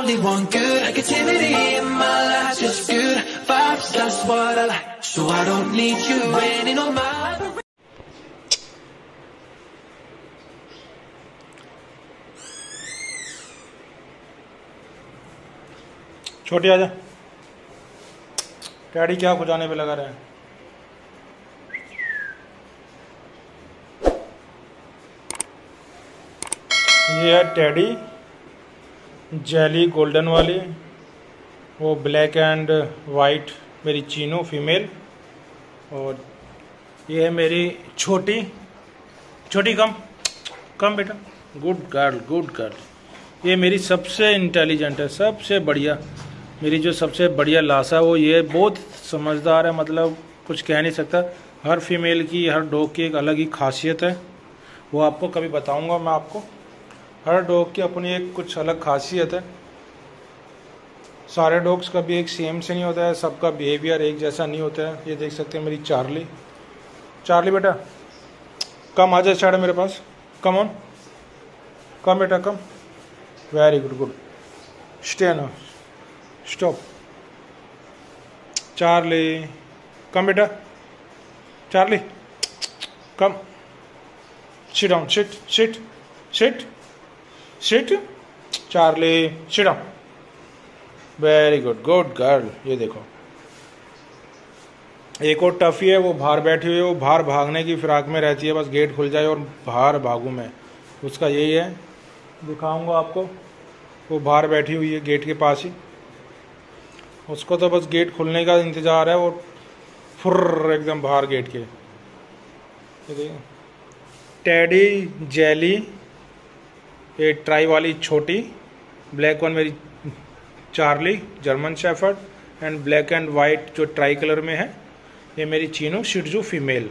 only want good negativity in my life, just good vibes, that's what I like. So I don't need you raining on my. छोटी आजा। Daddy क्या खुजाने पे लगा रहा है। ये है टेडी जेली गोल्डन वाली, वो ब्लैक एंड वाइट मेरी चीनो फीमेल, और ये है मेरी छोटी छोटी। कम कम बेटा, गुड गर्ल गुड गर्ल। ये मेरी सबसे इंटेलिजेंट है, सबसे बढ़िया, मेरी जो सबसे बढ़िया लाशा वो ये बहुत समझदार है, मतलब कुछ कह नहीं सकता। हर फीमेल की, हर डॉग की एक अलग ही खासियत है, वो आपको कभी बताऊंगा मैं आपको। हर डॉग की अपनी एक कुछ अलग खासियत है। सारे डॉग्स का भी एक सेम से नहीं होता है, सबका बिहेवियर एक जैसा नहीं होता है। ये देख सकते हैं मेरी चार्ली। चार्ली बेटा कम आ जाए साइड मेरे पास, कम ऑन, कम बेटा come. Very good good, stay now, stop. Charlie come बेटा, Charlie come, sit down, sit sit sit sit, Charlie sit down. Very good good girl. ये देखो एक और टफी है, वो बाहर बैठी हुई है, वो बाहर भागने की फिराक में रहती है, बस गेट खुल जाए और बाहर भागूं मैं, उसका यही है। दिखाऊंगा आपको, वो बाहर बैठी हुई है गेट के पास ही, उसको तो बस गेट खुलने का इंतज़ार है, वो फुर्र एकदम बाहर गेट के। टेडी जेली, ये ट्राई वाली छोटी, ब्लैक वन मेरी Charlie German shepherd, and black and white जो ट्राई कलर में है ये मेरी चीनो शिट्जू फीमेल।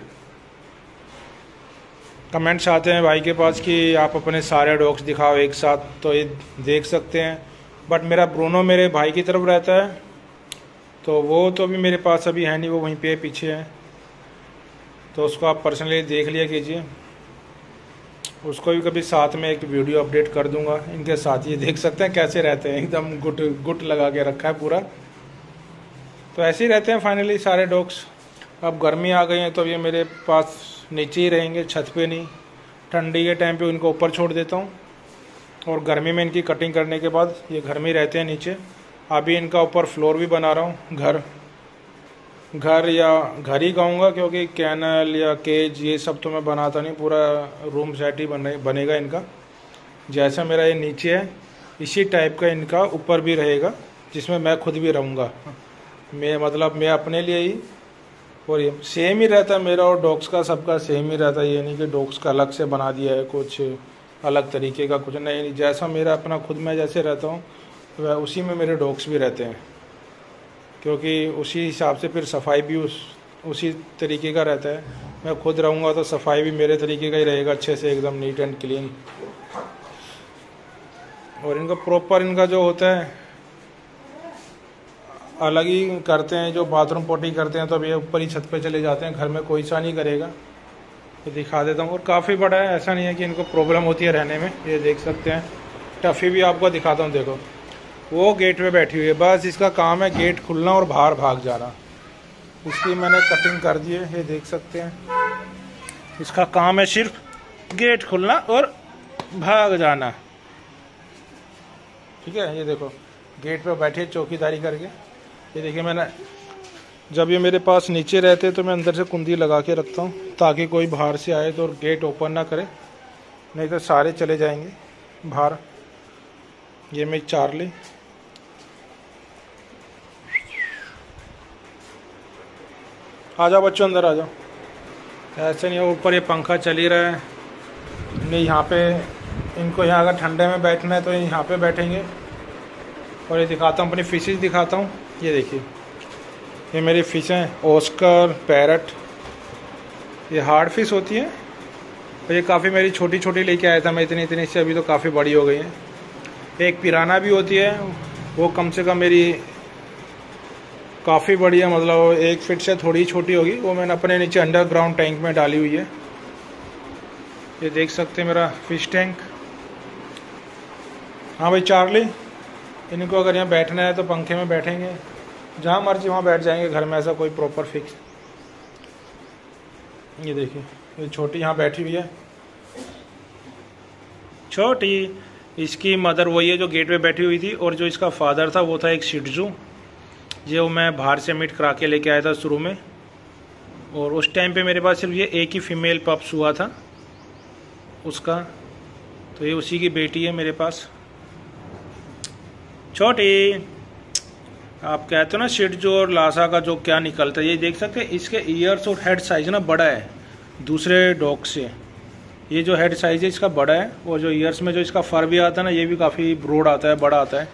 कमेंट्स आते हैं भाई के पास कि आप अपने सारे डॉग्स दिखाओ एक साथ, तो ये देख सकते हैं, बट मेरा ब्रूनो मेरे भाई की तरफ रहता है, तो वो तो अभी मेरे पास अभी है नहीं, वो वहीं पे पीछे है, तो उसको आप पर्सनली देख लिया कीजिए। उसको भी कभी साथ में एक वीडियो अपडेट कर दूंगा इनके साथ। ये देख सकते हैं कैसे रहते हैं, एकदम गुट गुट लगा के रखा है पूरा। तो ऐसे ही रहते हैं फाइनली सारे डॉग्स। अब गर्मी आ गई है तो ये मेरे पास नीचे ही रहेंगे, छत पे नहीं। ठंडी के टाइम पे इनको ऊपर छोड़ देता हूँ, और गर्मी में इनकी कटिंग करने के बाद ये घर में रहते हैं नीचे। अभी इनका ऊपर फ्लोर भी बना रहा हूँ, घर या घर ही कहूँगा, क्योंकि कैनल या केज ये सब तो मैं बनाता नहीं, पूरा रूम सेट ही बनेगा इनका। जैसा मेरा ये नीचे है इसी टाइप का इनका ऊपर भी रहेगा, जिसमें मैं खुद भी रहूँगा। मैं अपने लिए ही, और ये सेम ही रहता है मेरा और डॉग्स का, सबका सेम ही रहता है। ये नहीं कि डॉग्स का अलग से बना दिया है कुछ अलग तरीके का, कुछ नहीं। जैसा मेरा अपना खुद मैं जैसे रहता हूँ वह उसी में मेरे डॉग्स भी रहते हैं, क्योंकि उसी हिसाब से फिर सफाई भी उसी तरीके का रहता है। मैं खुद रहूँगा तो सफाई भी मेरे तरीके का ही रहेगा, अच्छे से एकदम नीट एंड क्लीन। और इनका प्रॉपर इनका जो होता है अलग ही करते हैं, जो बाथरूम पोटी करते हैं तो अब ये ऊपर ही छत पे चले जाते हैं, घर में कोई सा नहीं करेगा। ये दिखा देता हूँ, और काफ़ी बड़ा है, ऐसा नहीं है कि इनको प्रॉब्लम होती है रहने में। ये देख सकते हैं, टफ़ी भी आपको दिखाता हूँ, देखो वो गेट पे बैठी हुई है, बस इसका काम है गेट खुलना और बाहर भाग जाना। इसकी मैंने कटिंग कर दी है, ये देख सकते हैं, इसका काम है सिर्फ गेट खुलना और भाग जाना। ठीक है, ये देखो गेट पे बैठी है चौकीदारी करके। ये देखिए मैंने, जब ये मेरे पास नीचे रहते तो मैं अंदर से कुंडी लगा के रखता हूँ, ताकि कोई बाहर से आए तो गेट ओपन ना करे, नहीं तो सारे चले जाएंगे बाहर। ये मेरी चार्ली, आ जाओ बच्चों अंदर आ जाओ। ऐसे नहीं, ऊपर ये पंखा चल ही रहा है, नहीं यहाँ पे इनको, यहाँ अगर ठंडे में बैठना है तो यहाँ पे बैठेंगे। और ये दिखाता हूँ, अपनी फिशेज दिखाता हूँ। ये देखिए, ये मेरी फिश हैं, ऑस्कर, पैरट, ये हार्ड फिश होती है। और ये काफ़ी मेरी छोटी छोटी लेके आया था मैं, इतनी इतनी से, अभी तो काफ़ी बड़ी हो गई हैं। एक पिराना भी होती है, वो कम से कम मेरी काफ़ी बड़ी है, मतलब 1 फीट से थोड़ी छोटी होगी, वो मैंने अपने नीचे अंडरग्राउंड टैंक में डाली हुई है। ये देख सकते हैं मेरा फिश टैंक। हाँ भाई चार्ली, इनको अगर यहाँ बैठना है तो पंखे में बैठेंगे, जहाँ मर्जी वहाँ बैठ जाएंगे घर में, ऐसा कोई प्रॉपर फिक्स। ये देखिए ये छोटी यहाँ बैठी हुई है, छोटी। इसकी मदर वही है जो गेट पे बैठी हुई थी, और जो इसका फादर था वो था एक शिट्जू, जो मैं बाहर से मीट करा के लेके आया था शुरू में। और उस टाइम पे मेरे पास सिर्फ ये एक ही फीमेल पप्स हुआ था उसका, तो ये उसी की बेटी है मेरे पास, छोटी। आप कहते हो ना शिट्जू और लासा का जो क्या निकलता है, ये देख सकते हैं इसके ईयर्स और हेड साइज ना बड़ा है दूसरे डॉग से। ये जो हेड साइज है इसका बड़ा है, और जो ईयर्स में जो इसका फर भी आता है ना, ये भी काफ़ी ब्रॉड आता है, बड़ा आता है।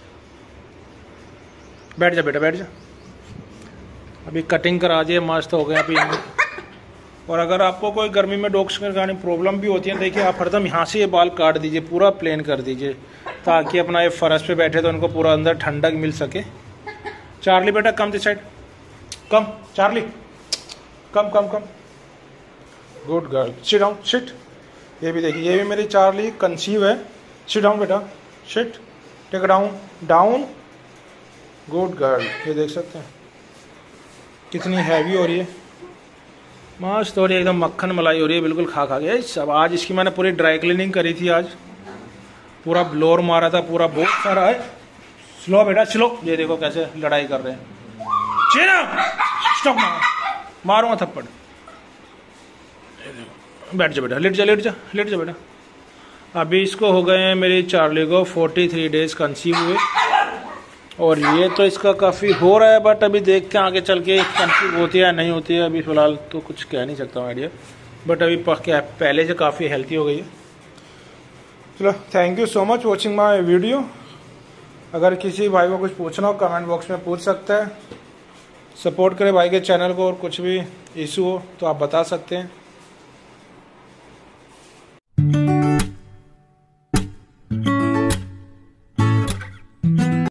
बैठ जा बेटा, बैठ जा। अभी कटिंग करा दिए, मस्त हो गए अभी। और अगर आपको कोई गर्मी में डॉग्स करने प्रॉब्लम भी होती है, देखिए आप हरदम यहाँ से ये बाल काट दीजिए, पूरा प्लेन कर दीजिए, ताकि अपना ये फर्श पे बैठे तो उनको पूरा अंदर ठंडक मिल सके। चार्ली बेटा come this side, come Charlie, come come come, good girl, sit down, sit. ये भी देखिए, ये भी मेरी चार्ली कंसीव है, सिट डाउन बेटा, sit, take down, down, good girl. ये देख सकते हैं कितनी हैवी हो रही है, मस्त हो रही है, एकदम मक्खन मलाई हो रही है बिल्कुल खा खा के सब। आज इसकी मैंने पूरी ड्राई क्लीनिंग करी थी, आज पूरा ब्लोर मारा था, पूरा बहुत सारा है। स्लो बेटा स्लो, ये देखो कैसे लड़ाई कर रहे हैं, स्टॉप, मारूंगा थप्पड़। बैठ जा बेटा, लेट जा लेट जा लेट जा बेटा। अभी इसको हो गए हैं मेरी चार्ली को 43 डेज कंसीव हुए, और ये तो इसका काफ़ी हो रहा है, बट अभी देखते हैं आगे चल के कंसीव होती है या नहीं होती है। अभी फ़िलहाल तो कुछ कह नहीं सकता हूँ आइडिया, बट अभी पहले से काफ़ी हेल्थी हो गई है। चलो, thank you so much watching my video. अगर किसी भाई को कुछ पूछना हो कमेंट बॉक्स में पूछ सकता है। सपोर्ट करें भाई के चैनल को, और कुछ भी इशू हो तो आप बता सकते हैं।